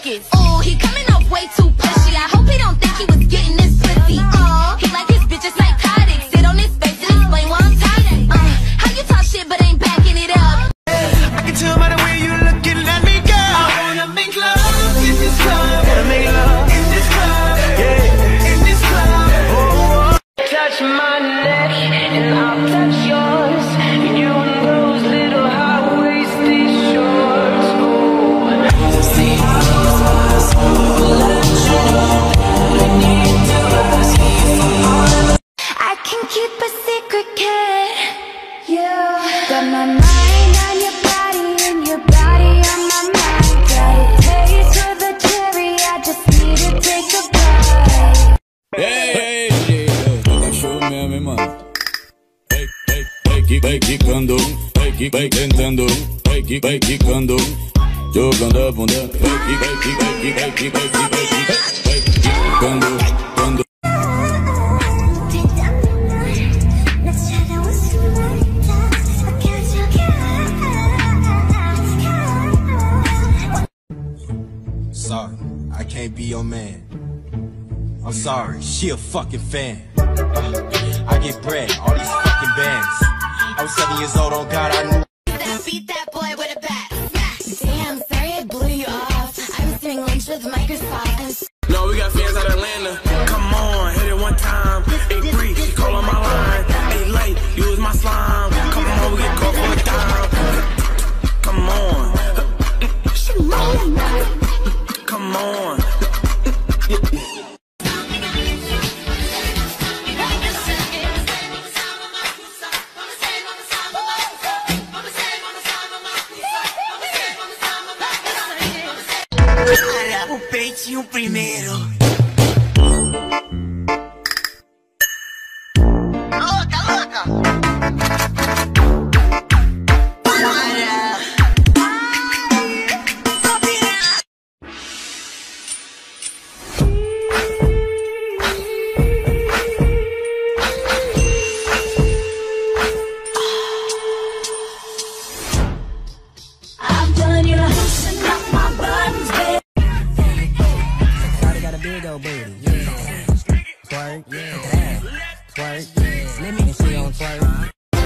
buckets. Ooh, he coming off way too pushy. I hope he don't think he was getting this pussy. He like his bitches psychotic. Sit on his face and explain why I'm toxic. How you talk shit but ain't backing it up? I can tell by the way you looking at me, girl. I wanna make love in this club. Wanna make love in this club. Yeah, in this club. Oh. Touch my neck and I'll touch yours. You and those little high-waisted shorts. See how those eyes let you know. I need to ask you for more. I can keep a secret, kid. You got my mind on your body and your body on my mind. Got a taste for the cherry. I just need to take a bite. Hey, show mesmo, hein, mano. Vai quicando, vai tentando, vai quicando, jogando a bunda, vai quicando. Sorry, I can't be your man. I'm sorry, she a fucking fan. I get bread, all these fucking bands. I was 7 years old, on God, I knew. Beat that boy with a bat. Damn, sorry I blew you off. I was doing lunch with Microsoft. No, we got fans out of Atlanta. Come on, hit it one time. Hey, Bree, she call on my line. Hey, late, use my slime. Come on, we get caught for a dime. Come on. Come on. O peitinho primeiro. Louca, louca. I'm done, you loosen up my buttons, babe. Got a big old booty, yeah. Twerk, yeah. Twerk, yeah. Let me see on twerk.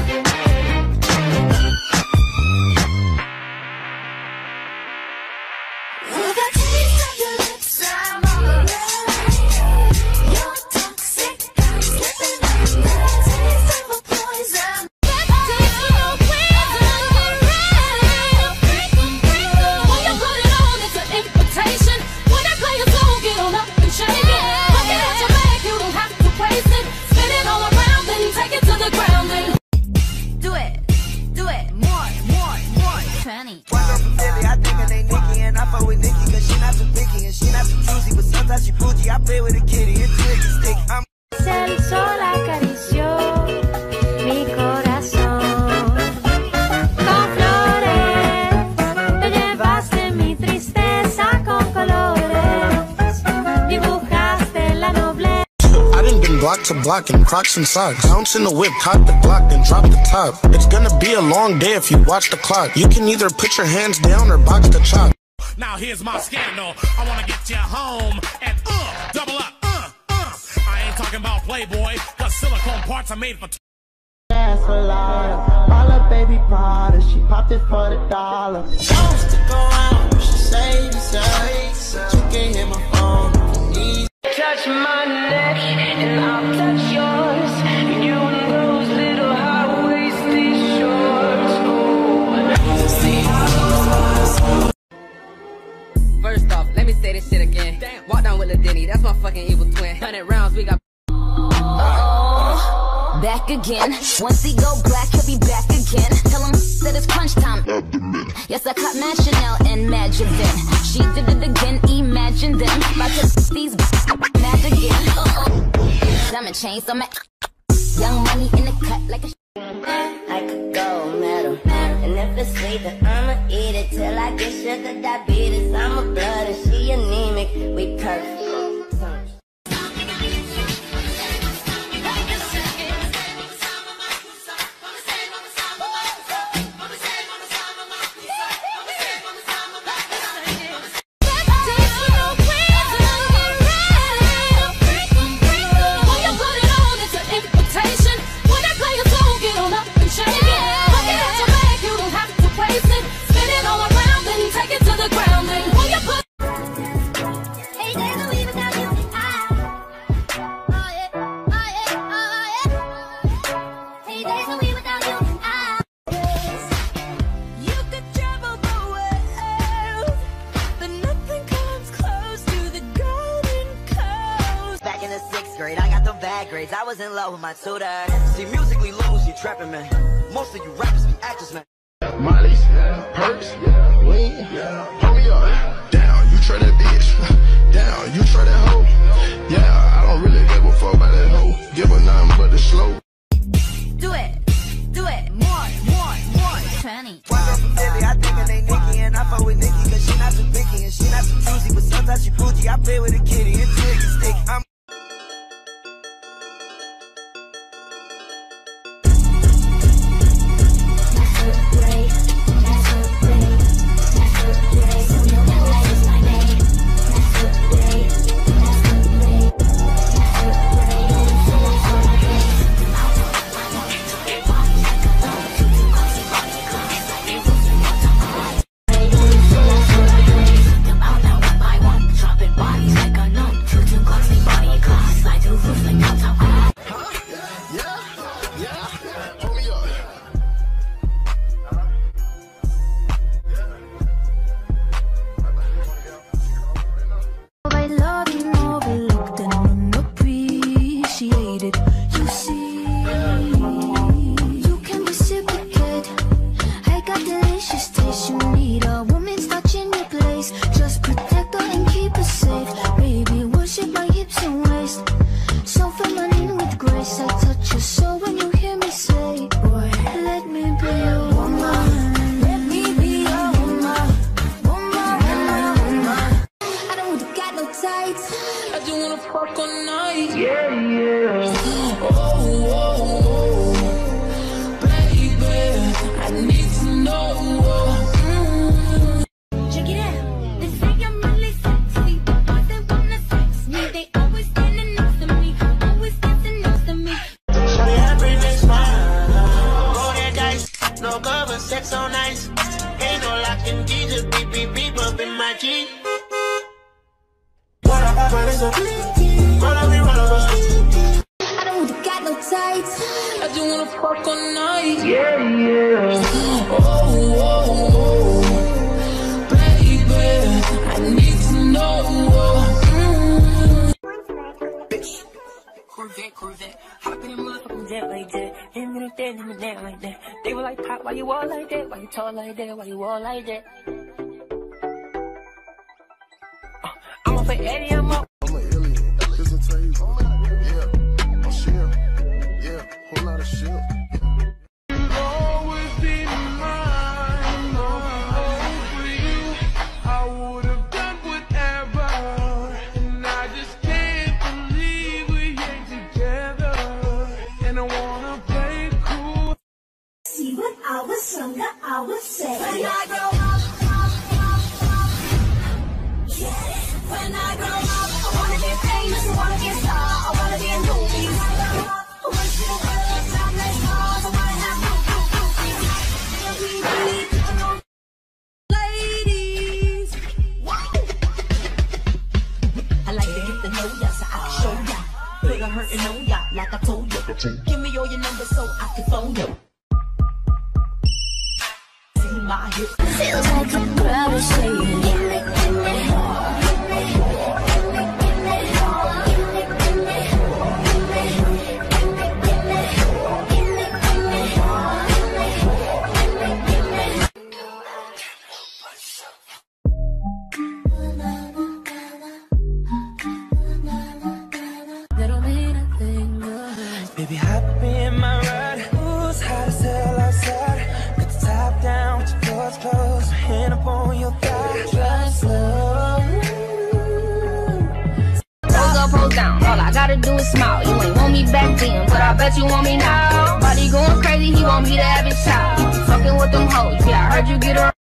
With a taste of your lips, I'm alright. You're toxic, I'm slipping under the taste of a poison. Taste of a poison, right? When you put it on, it's an invitation. When I play a song, get on up and shake it. Look it at your back, you don't have to waste it. Spin it all around, then take it to the ground. Then do it, more, 20. One girl from Philly, I think her name Nikki, and I fuck with Nikki, cause she not too picky and she not too choosy, but sometimes she bougie. I play with a kitty, it's twiggy sticky. El sol acarició mi corazón con flores, te llevaste mi tristeza con colores, dibujaste la nobleza. I done been block to block in Crocs and socks. Bounce in the whip, cock the Glock, then drop the top. It's gonna be a long day if you watch the clock. You can either put your hands down or box the chop. Now here's my scandal. I wanna get you home and double up. I ain't talking about Playboy, cause silicone parts are made for. That's a lot. All her baby Prada, she popped it for the $1. Don't stick around, she saved herself. You can hit my phone. Touch my neck and I'll touch yours. You and those little high-waisted shorts. See how those eyes. First off, let me say this shit again. Damn. Walk down with Lil Denny, that's my fucking evil twin. 100 rounds, we got. Back again. Once he go black, he'll be back again. Tell him that it's crunch time. Yes, I caught Mad Chanel and Mad Javin. She did it again, imagine them. About to these mad again. Diamond chains on my young money in the cut like a. I could go metal, and if it's sweet, then I'ma eat it till I get sugar diabetes. I'm a blood and she anemic. We perfect. grades, I was in love with my tutor. See, musically lose, you trapping, man. Most of you rappers be actors, man. Molly's, perks, lean, pull me up. Down, you try that bitch. Down, you try that hoe. Yeah, I don't really give a fuck about that hoe. Give her nothing but the slow. Do it, more. 20. One girl from Philly, I think her name Nikki, and I fuck with Nikki, cause she not too picky, and she not too choosy, but sometimes she bougie. I play with a kitty until it gets sticky. I'm sex on ice. Ain't no locking D, just beep, beep, beep up in my G. What I got, it's a roll up, I don't got no tights. I just wanna fuck all night. Yeah. Baby, I need to know. Corvette, hop in the motherfucking jet like that. Then me that, then me that like that. They were like, Pop, why you all like that? Why you tall like that? Why you all like that? I'm up for Eddie, I'm up. I'm an alien, it's a table. Yeah, I'm shit. Yeah, whole lot of shit. Always be mine, for you. I would have done whatever, and I just can't believe we ain't together. And I wanna play cool. See, when I was younger, I would say, when I grow up, yeah. When I grow up, I wanna be famous, I wanna be a star, I wanna be in movies. I wanna see the world, time like stars, I wanna have ladies. I like to get to know ya, so I can show ya. Put a hurtin' on ya, like I told ya. Give me all your numbers so I can phone ya. See my hips. Feels like a crowd is saying, give me. Baby, hop in my ride. Who's hot as hell outside? Put the top down with your doors closed. Hand up on your thigh. Drive slow. Pose up, pose down. All I gotta do is smile. You ain't want me back then, but I bet you want me now. Body going crazy, he want me to have his child. Fucking with them hoes, yeah, I heard you get her.